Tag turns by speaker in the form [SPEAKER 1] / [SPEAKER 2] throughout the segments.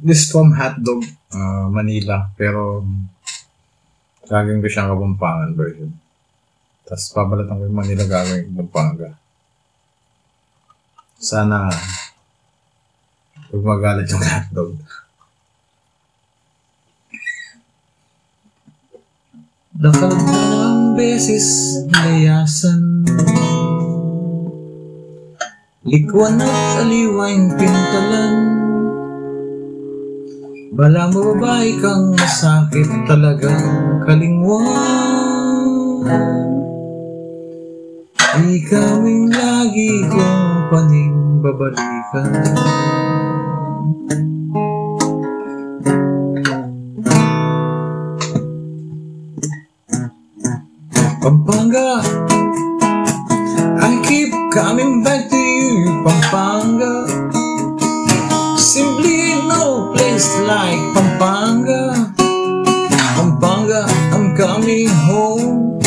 [SPEAKER 1] This from Hotdog, Manila. Pero, gagawin ko siyang Kapampangan version. Tapos, pabalatan ko yung Manila gagawin yung Pampanga. Sana, huwag magalit yung Hotdog. Nakalaang beses layasan, likuan at aliwain pintalan. Bala mo babae kang masakit talagang kalingwan. Ikawing lagi kong panimbabalikan. Pampanga, I keep coming back to you, Pampanga. Simply no place like Pampanga. Pampanga, I'm coming home.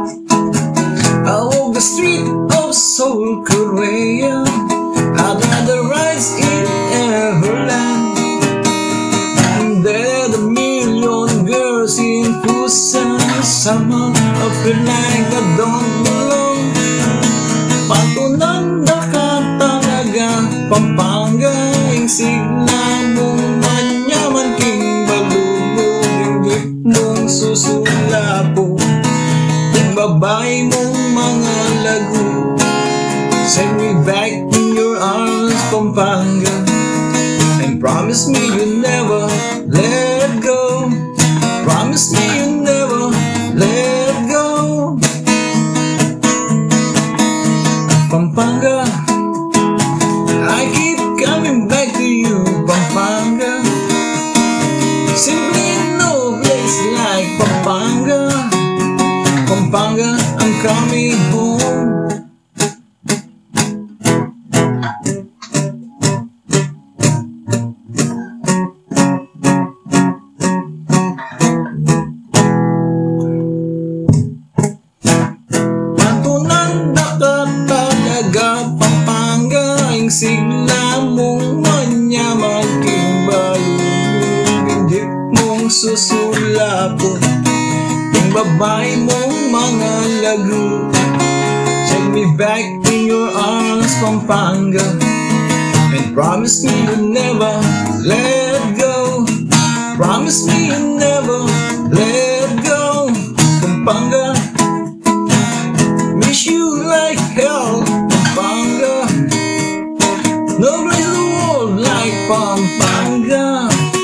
[SPEAKER 1] I walk the street of Seoul, Korea. I'd rather rise in Everland. And there are the million girls in Busan. Somehow I feel like I don't belong. Patunan na ka talaga, Pampanga. Yung sigla mong manyaman king balubog. Yung jeep mong susulabo. Yung babae mong mga lagu. Send me back in your arms, Pampanga. And promise me you'll never let go. Promise me you'll never let go. Pampanga, I keep coming back to you, Pampanga. Simply no place like Pampanga. Pampanga, I'm coming home. Sigla mong manyaman king balubog. Yung jeep mong susulabo. Yung babae mong mga lagu. Take me back in your arms, Pampanga. And promise me you'll never let go. Promise me you'll never let go. Pampanga, miss you like hell, Pampanga. No place in the world like Pampanga.